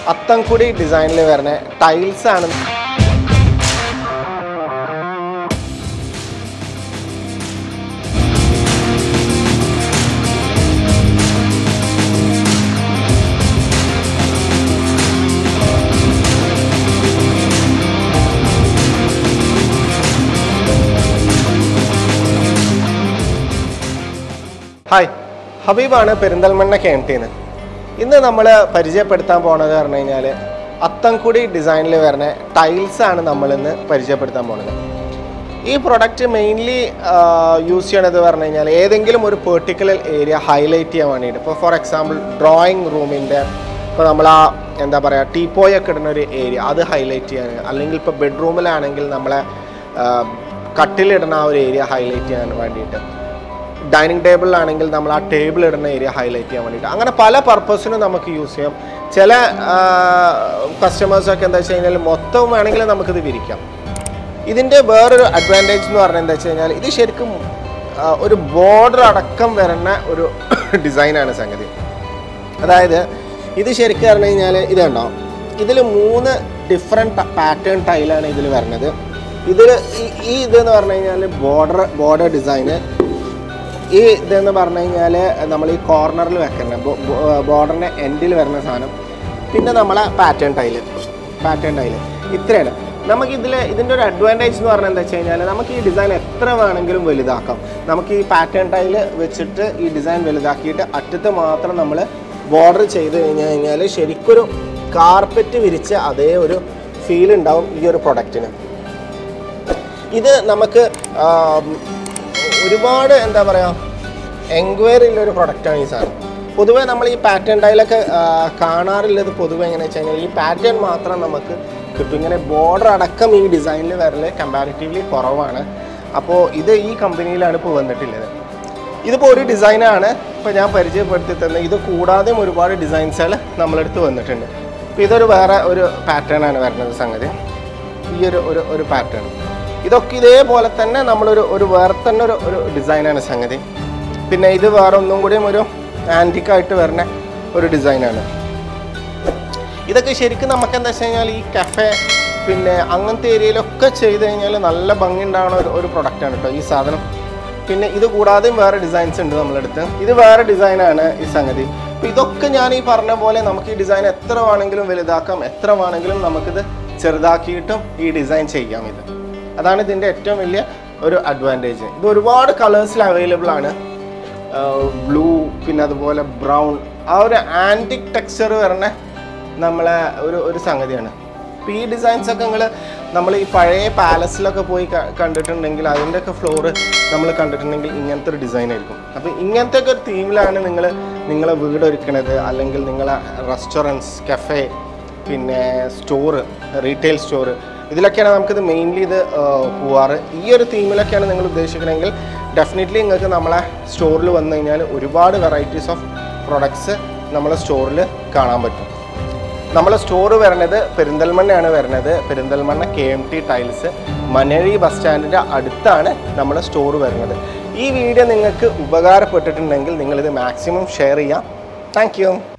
അത്തംകുടി ഡിസൈനിൽ വരുന്ന ടൈൽസ് ആണ്. ഹായ്, ഹബീബാണ് പെരിന്തൽമണ്ണ KMT-ന്ന്. ഇന്ന് നമ്മൾ പരിചയപ്പെടുത്താൻ പോണത് പറഞ്ഞു കഴിഞ്ഞാൽ അത്തംകുടി ഡിസൈനിൽ വരുന്ന ടൈൽസ് ആണ് നമ്മളിന്ന് പരിചയപ്പെടുത്താൻ പോണത്. ഈ പ്രൊഡക്റ്റ് മെയിൻലി യൂസ് ചെയ്യണത് പറഞ്ഞു കഴിഞ്ഞാൽ ഏതെങ്കിലും ഒരു പെർട്ടിക്കുലർ ഏരിയ ഹൈലൈറ്റ് ചെയ്യാൻ വേണ്ടിയിട്ട്. ഇപ്പോൾ ഫോർ എക്സാമ്പിൾ ഡ്രോയിങ് റൂമിൻ്റെ ഇപ്പോൾ നമ്മൾ എന്താ പറയുക ടീപ്പോയൊക്കെ ഇടുന്ന ഒരു ഏരിയ അത് ഹൈലൈറ്റ് ചെയ്യാൻ, അല്ലെങ്കിൽ ഇപ്പോൾ ബെഡ്റൂമിലാണെങ്കിൽ നമ്മളെ കട്ടിലിടുന്ന ആ ഒരു ഏരിയ ഹൈലൈറ്റ് ചെയ്യാൻ വേണ്ടിയിട്ട്, ഡൈനിങ് ടേബിളിലാണെങ്കിൽ നമ്മൾ ആ ടേബിൾ ഇടുന്ന ഏരിയ ഹൈലൈറ്റ് ചെയ്യാൻ വേണ്ടിയിട്ട്, അങ്ങനെ പല പർപ്പസിനും നമുക്ക് യൂസ് ചെയ്യാം. ചില കസ്റ്റമേഴ്സൊക്കെ എന്താ വെച്ച് കഴിഞ്ഞാൽ മൊത്തം വേണമെങ്കിൽ നമുക്കിത് വിരിക്കാം. ഇതിൻ്റെ വേറൊരു അഡ്വാൻറ്റേജ് എന്ന് പറഞ്ഞാൽ എന്താ വെച്ച് കഴിഞ്ഞാൽ ഇത് ശരിക്കും ഒരു ബോർഡർ അടക്കം വരുന്ന ഒരു ഡിസൈനാണ് സംഗതി. അതായത് ഇത് ശരിക്കും പറഞ്ഞു കഴിഞ്ഞാൽ ഇത് കണ്ടോ, ഇതിൽ 3 ഡിഫറെൻറ്റ് പാറ്റേൺ ടൈലാണ് ഇതിൽ വരുന്നത്. ഇതിൽ ഈ ഇതെന്ന് പറഞ്ഞു കഴിഞ്ഞാൽ ബോർഡർ ഡിസൈന്, ഈ ഇതെന്ന് പറഞ്ഞു കഴിഞ്ഞാൽ നമ്മൾ ഈ കോർണറിൽ വെക്കുന്ന ബോർഡറിൻ്റെ എൻഡിൽ വരുന്ന സാധനം, പിന്നെ നമ്മളെ പാറ്റേൺ ടൈല് ഇത്രയാണ്. ഇതിൻ്റെ ഒരു അഡ്വാൻറ്റേജ് എന്ന് പറഞ്ഞാൽ എന്താ വെച്ച് കഴിഞ്ഞാൽ നമുക്ക് ഈ ഡിസൈൻ എത്ര വേണമെങ്കിലും വലുതാക്കാം. നമുക്ക് ഈ പാറ്റേൺ ടൈല് വെച്ചിട്ട് ഈ ഡിസൈൻ വലുതാക്കിയിട്ട് അറ്റത്ത് മാത്രം നമ്മൾ ബോർഡർ ചെയ്ത് കഴിഞ്ഞാൽ ശരിക്കൊരു കാർപ്പറ്റ് വിരിച്ച അതേ ഒരു ഫീൽ ഉണ്ടാവും ഈ ഒരു പ്രൊഡക്റ്റിന്. ഇത് നമുക്ക് ഒരുപാട് എന്താ പറയുക എൻക്വയറി ഉള്ളൊരു പ്രൊഡക്റ്റാണ് ഈ സാധനം. പൊതുവേ നമ്മൾ ഈ പാറ്റേൺ ടൈലൊക്കെ കാണാറുള്ളത് പൊതുവെ എങ്ങനെയാ വെച്ച് കഴിഞ്ഞാൽ ഈ പാറ്റേൺ മാത്രം നമുക്ക് കിട്ടും. ഇങ്ങനെ ബോർഡർ അടക്കം ഈ ഡിസൈനിൽ വരല് കമ്പാരിറ്റീവ്ലി കുറവാണ്. അപ്പോൾ ഇത് ഈ കമ്പനിയിലാണ് ഇപ്പോൾ വന്നിട്ടുള്ളത്. ഇതിപ്പോൾ ഒരു ഡിസൈനാണ് ഇപ്പോൾ ഞാൻ പരിചയപ്പെടുത്തി തന്നത്. ഇത് കൂടാതെയും ഒരുപാട് ഡിസൈൻസുകൾ നമ്മളെടുത്ത് വന്നിട്ടുണ്ട്. ഇപ്പോൾ ഇതൊരു വേറെ ഒരു പാറ്റേൺ ആണ് വരുന്നത് സംഗതി. ഈ ഒരു പാറ്റേൺ ഇതൊക്കെ ഇതേപോലെ തന്നെ നമ്മളൊരു വേറെ തന്നെ ഒരു ഡിസൈനാണ് സംഗതി. പിന്നെ ഇത് വേറെ ഒന്നും കൂടിയും ഒരു ആൻറ്റിക്കായിട്ട് വരുന്ന ഒരു ഡിസൈനാണ്. ഇതൊക്കെ ശരിക്കും നമുക്ക് എന്താ വെച്ച് കഴിഞ്ഞാൽ ഈ കഫേ പിന്നെ അങ്ങനത്തെ ഏരിയയിലൊക്കെ ചെയ്ത് കഴിഞ്ഞാൽ നല്ല ഭംഗി ഉണ്ടാകുന്ന ഒരു പ്രൊഡക്റ്റാണ് കേട്ടോ ഈ സാധനം. പിന്നെ ഇത് കൂടാതെയും വേറെ ഡിസൈൻസ് ഉണ്ട് നമ്മളെടുത്ത്. ഇത് വേറെ ഡിസൈനാണ് ഈ സംഗതി. അപ്പോൾ ഇതൊക്കെ ഞാൻ ഈ പറഞ്ഞ പോലെ നമുക്ക് ഈ ഡിസൈൻ എത്ര വേണമെങ്കിലും വലുതാക്കാം, എത്ര വേണമെങ്കിലും നമുക്കിത് ചെറുതാക്കിയിട്ടും ഈ ഡിസൈൻ ചെയ്യാം. അതാണ് ഇതിൻ്റെ ഏറ്റവും വലിയ ഒരു അഡ്വാൻറ്റേജ്. ഇത് ഒരുപാട് കളേഴ്സിൽ അവൈലബിൾ ആണ്. ബ്ലൂ, പിന്നെ അതുപോലെ ബ്രൗൺ, ആ ഒരു ആൻറ്റിക് ടെക്സ്ചർ വരുന്ന നമ്മളെ ഒരു സംഗതിയാണ്. ഇപ്പോൾ ഈ ഡിസൈൻസൊക്കെ നമ്മൾ ഈ പഴയ പാലസിലൊക്കെ പോയി കണ്ടിട്ടുണ്ടെങ്കിൽ അതിൻ്റെയൊക്കെ ഫ്ലോറ് നമ്മൾ കണ്ടിട്ടുണ്ടെങ്കിൽ ഇങ്ങനത്തെ ഒരു ഡിസൈൻ ആയിരിക്കും. അപ്പോൾ ഇങ്ങനത്തെ ഒക്കെ ഒരു തീമിലാണ് നിങ്ങളെ വീട് ഒരുക്കണത്, അല്ലെങ്കിൽ നിങ്ങളെ റെസ്റ്റോറൻറ്റ്സ്, കഫേ, പിന്നെ സ്റ്റോറ്, റീറ്റെയിൽ സ്റ്റോറ്, ഇതിലൊക്കെയാണ് നമുക്കിത് മെയിൻലി ഇത് പോവാറ്. ഈ ഒരു തീമിലൊക്കെയാണ് നിങ്ങൾ ഉദ്ദേശിക്കണമെങ്കിൽ ഡെഫിനറ്റ്ലി നിങ്ങൾക്ക് നമ്മളെ സ്റ്റോറിൽ വന്നു കഴിഞ്ഞാൽ ഒരുപാട് വെറൈറ്റീസ് ഓഫ് പ്രൊഡക്ട്സ് നമ്മളെ സ്റ്റോറിൽ കാണാൻ പറ്റും. നമ്മളെ സ്റ്റോറ് വരുന്നത് പെരിന്തൽമണ്ണയാണ് വരുന്നത്. Perinthalmanna KMT tiles Manazhi bus സ്റ്റാൻഡിൻ്റെ അടുത്താണ് നമ്മളെ സ്റ്റോറ് വരുന്നത്. ഈ വീഡിയോ നിങ്ങൾക്ക് ഉപകാരപ്പെട്ടിട്ടുണ്ടെങ്കിൽ നിങ്ങളിത് മാക്സിമം ഷെയർ ചെയ്യാം. Thank U.